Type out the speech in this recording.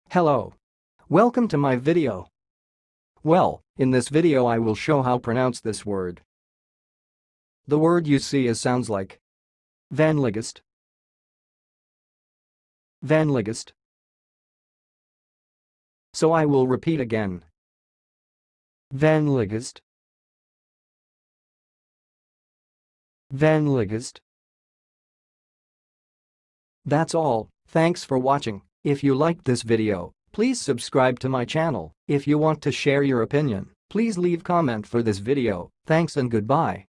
Hello. Welcome to my video. Well, in this video I will show how pronounce this word. The word you see sounds like Vanligaste. Vanligaste. So I will repeat again. Vanligaste. Vanligaste. That's all. Thanks for watching. If you liked this video, please subscribe to my channel. If you want to share your opinion, please leave comment for this video. Thanks and goodbye.